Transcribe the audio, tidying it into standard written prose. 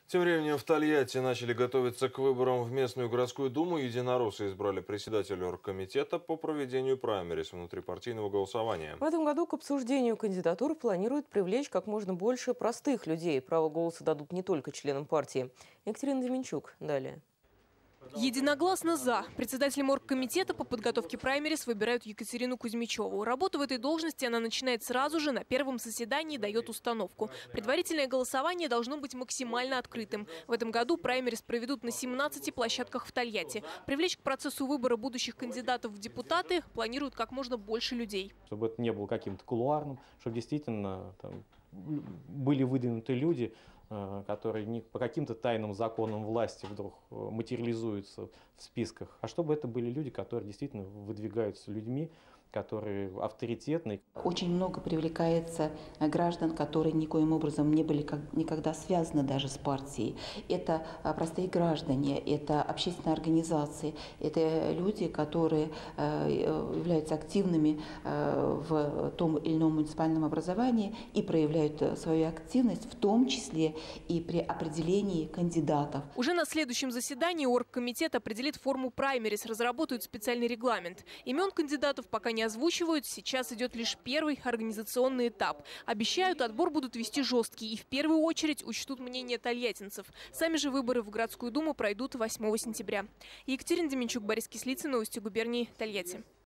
Тем временем в Тольятти начали готовиться к выборам в местную городскую думу. Единороссы избрали председателя оргкомитета по проведению праймериз внутрипартийного голосования. В этом году к обсуждению кандидатур планируют привлечь как можно больше простых людей. Право голоса дадут не только членам партии. Екатерина Деменчук. Далее. Единогласно «за». Председателем оргкомитета по подготовке праймериз выбирают Екатерину Кузьмичеву. Работу в этой должности она начинает сразу же, на первом заседании дает установку. Предварительное голосование должно быть максимально открытым. В этом году праймериз проведут на 17 площадках в Тольятти. Привлечь к процессу выбора будущих кандидатов в депутаты планируют как можно больше людей. Чтобы это не было каким-то кулуарным, чтобы действительно там были выдвинуты люди, которые не по каким-то тайным законам власти вдруг материализуются в списках, а чтобы это были люди, которые действительно выдвигаются людьми, которые авторитетны. Очень много привлекается граждан, которые никоим образом не были никогда связаны даже с партией. Это простые граждане, это общественные организации, это люди, которые являются активными в том или ином муниципальном образовании и проявляют свою активность, в том числе и при определении кандидатов. Уже на следующем заседании оргкомитет определит форму праймериз, разработают специальный регламент. Имен кандидатов пока не озвучивают, сейчас идет лишь первый организационный этап. Обещают, отбор будут вести жесткий и в первую очередь учтут мнение тольяттинцев. Сами же выборы в городскую думу пройдут 8 сентября. Екатерина Деменчук, Борис Кислицын, новости губернии Тольятти.